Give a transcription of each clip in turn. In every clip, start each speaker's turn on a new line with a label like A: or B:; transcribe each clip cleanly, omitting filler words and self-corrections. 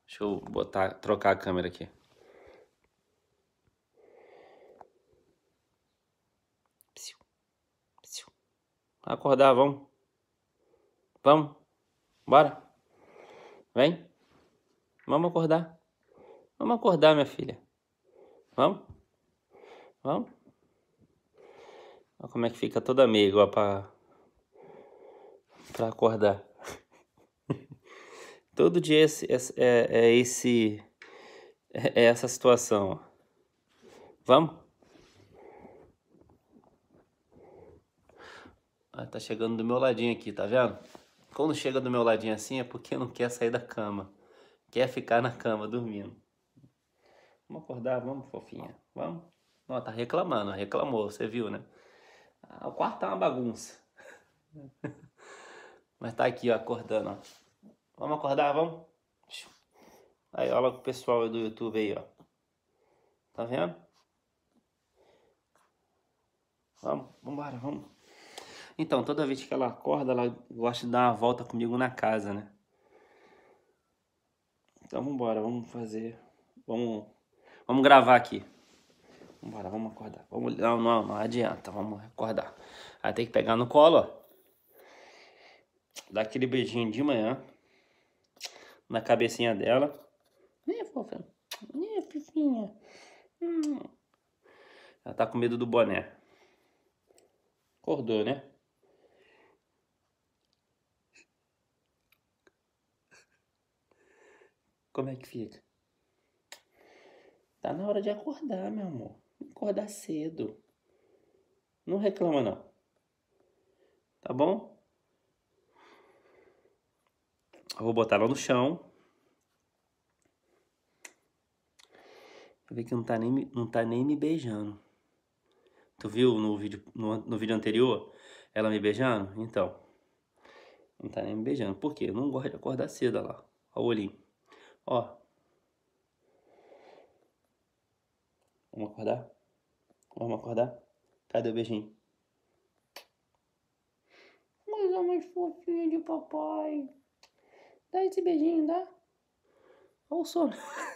A: Deixa eu trocar a câmera aqui. Acordar, vamos. Vamos. Bora. Vem. Vamos acordar. Vamos acordar, minha filha. Vamos. Vamos. Olha como é que fica toda amiga, ó, pra acordar. Todo dia é essa situação, ó. Vamos? Ah, tá chegando do meu ladinho aqui, tá vendo? Quando chega do meu ladinho assim é porque não quer sair da cama. Quer ficar na cama dormindo. Vamos acordar, vamos, fofinha. Vamos. Ó, tá reclamando, reclamou, você viu, né? Ah, o quarto tá uma bagunça. Mas tá aqui, ó, acordando, ó. Vamos acordar, vamos? Aí, olha o pessoal do YouTube aí, ó. Tá vendo? Vambora, vamos. Então, toda vez que ela acorda, ela gosta de dar uma volta comigo na casa, né? Então, vambora, vamos fazer. Vamos gravar aqui. Vambora, vamos acordar. Não adianta, vamos acordar. Aí tem que pegar no colo, ó. Dar aquele beijinho de manhã na cabecinha dela. Fofa. Fofinha. Ela tá com medo do boné. Acordou, né? Como é que fica? Tá na hora de acordar, meu amor. Acordar cedo. Não reclama, não. Tá bom? Eu vou botar ela no chão. Vê que não tá nem me beijando. Tu viu no vídeo anterior ela me beijando? Então, não tá nem me beijando. Por quê? Eu não gosto de acordar cedo, olha lá. Olha o olhinho. Ó. Vamos acordar? Vamos acordar? Cadê o beijinho? Mas é mais fofinha de papai. Dá esse beijinho, dá? Olha o sono.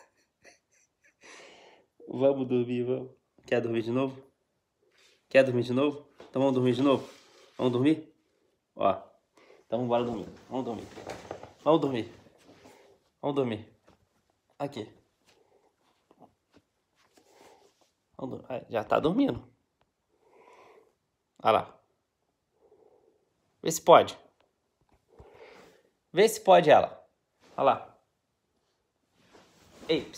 A: Vamos dormir, vamos. Quer dormir de novo? Quer dormir de novo? Então vamos dormir de novo? Vamos dormir? Ó. Então bora dormir. Vamos dormir. Vamos dormir. Vamos dormir. Aqui. Já tá dormindo. Olha lá. Vê se pode. Vê se pode ela. Olha lá. Ei.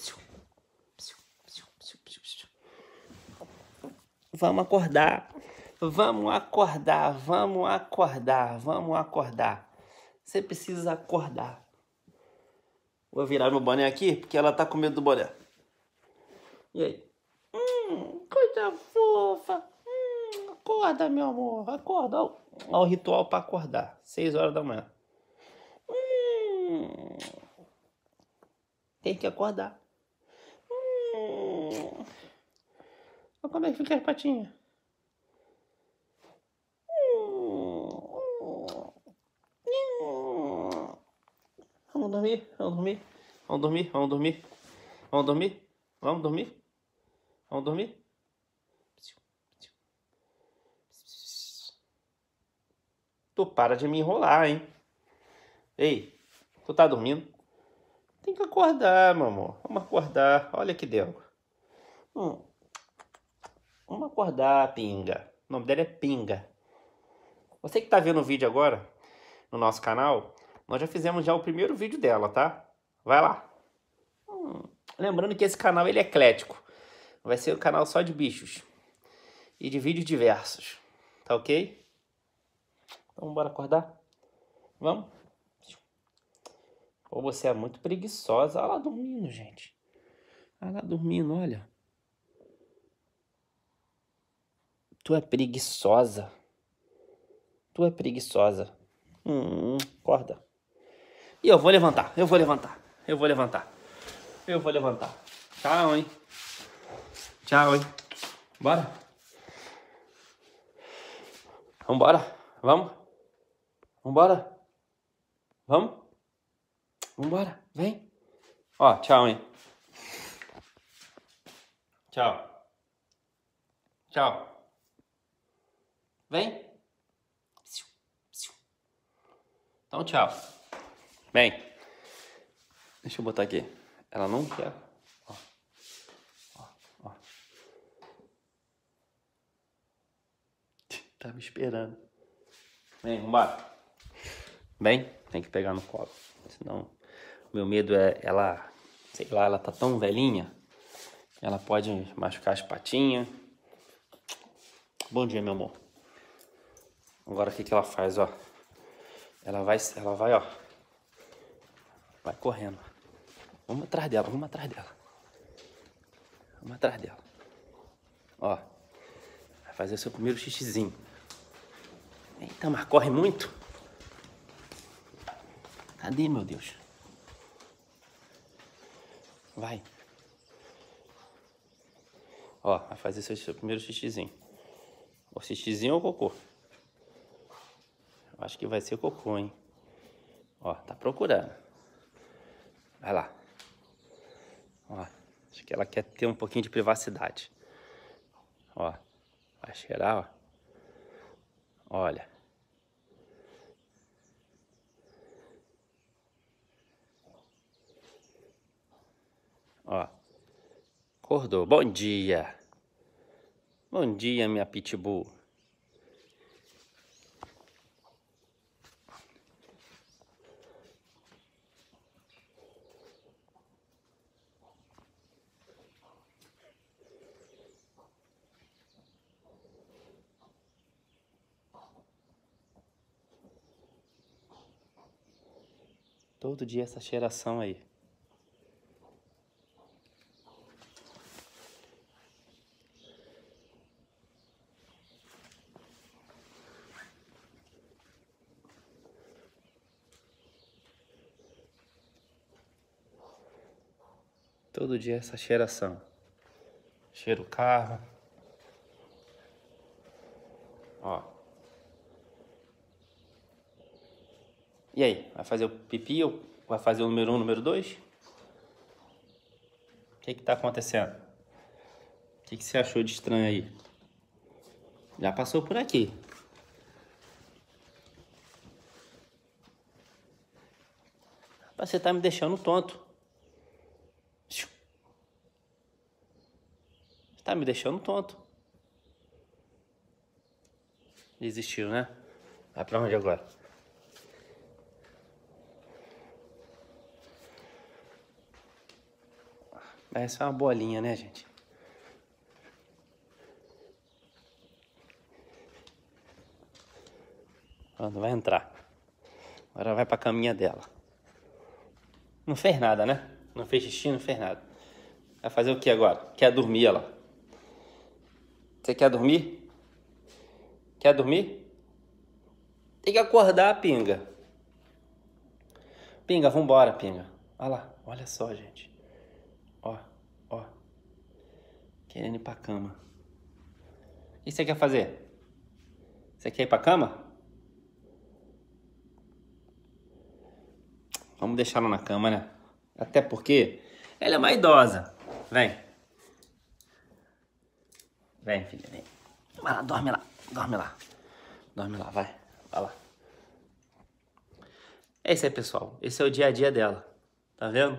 A: Vamos acordar. Vamos acordar. Vamos acordar. Vamos acordar. Você precisa acordar. Vou virar meu boné aqui, porque ela tá com medo do boné. E aí? Coisa fofa. Acorda, meu amor. Acorda. Olha o ritual para acordar. 6 horas da manhã. Tem que acordar. Olha como é que fica as patinhas. Vamos dormir, vamos dormir. Vamos dormir, vamos dormir. Vamos dormir? Vamos dormir? Vamos dormir? Tu para de me enrolar, hein? Ei, tu tá dormindo? Tem que acordar, meu amor. Vamos acordar. Olha que deu. Vamos acordar, Pinga. O nome dela é Pinga. Você que tá vendo o vídeo agora, no nosso canal, nós já fizemos o primeiro vídeo dela, tá? Vai lá. Lembrando que esse canal ele é eclético. Vai ser um canal só de bichos. E de vídeos diversos. Tá ok? Então bora acordar? Vamos? Pô, você é muito preguiçosa. Olha lá dormindo, gente. Olha lá dormindo, olha. Tu é preguiçosa. Tu é preguiçosa. Acorda. E eu vou levantar, eu vou levantar. Eu vou levantar. Eu vou levantar. Tchau, hein? Tchau, hein? Bora? Vambora? Vamos? Vambora? Vamos? Vambora? Vem. Ó, tchau, hein? Tchau. Tchau. Vem. Então, tchau. Vem. Deixa eu botar aqui. Ela não quer. Ó. Ó. Ó. Tá me esperando. Vem, vambora. Vem. Tem que pegar no colo. Senão, meu medo é ela... Sei lá, ela tá tão velhinha. Ela pode machucar as patinhas. Bom dia, meu amor. Agora o que que ela faz, ó? Ela vai, ó. Vai correndo. Vamos atrás dela, vamos atrás dela. Vamos atrás dela. Ó. Vai fazer o seu primeiro xixizinho. Eita, mas corre muito. Cadê, meu Deus? Vai. Ó, vai fazer seu primeiro xixizinho. O xixizinho ou o cocô? Eu acho que vai ser cocô, hein? Ó, tá procurando. Vai lá. Ó, acho que ela quer ter um pouquinho de privacidade. Ó, vai cheirar, ó. Olha. Ó. Acordou. Bom dia. Bom dia, minha pitbull. Todo dia essa cheiração aí. Todo dia essa cheiração. Cheira o carro. Ó. E aí, vai fazer o pipi ou vai fazer o número 1, número 2? O que que tá acontecendo? O que que você achou de estranho aí? Já passou por aqui. Você tá me deixando tonto. Você tá me deixando tonto. Desistiu, né? Vai pra onde agora? Essa é uma bolinha, né, gente? Pronto, vai entrar. Agora vai pra caminha dela. Não fez nada, né? Não fez xixi, não fez nada. Vai fazer o que agora? Quer dormir, ela? Você quer dormir? Quer dormir? Tem que acordar, Pinga. Pinga, vambora, Pinga. Olha lá, olha só, gente. Ó, ó. Querendo ir pra cama. O que você quer fazer? Você quer ir pra cama? Vamos deixar ela na cama, né? Até porque ela é uma idosa. Vem. Vem, filha, vem. Vai lá, dorme lá. Dorme lá. Dorme lá, vai. Vai lá. É isso aí, pessoal. Esse é o dia a dia dela. Tá vendo?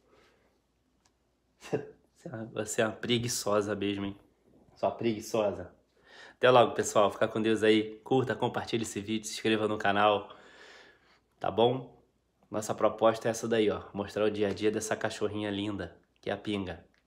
A: Você é uma preguiçosa mesmo, hein? Só preguiçosa. Até logo, pessoal. Fica com Deus aí. Curta, compartilhe esse vídeo, se inscreva no canal. Tá bom? Nossa proposta é essa daí, ó. Mostrar o dia a dia dessa cachorrinha linda, que é a Pinga.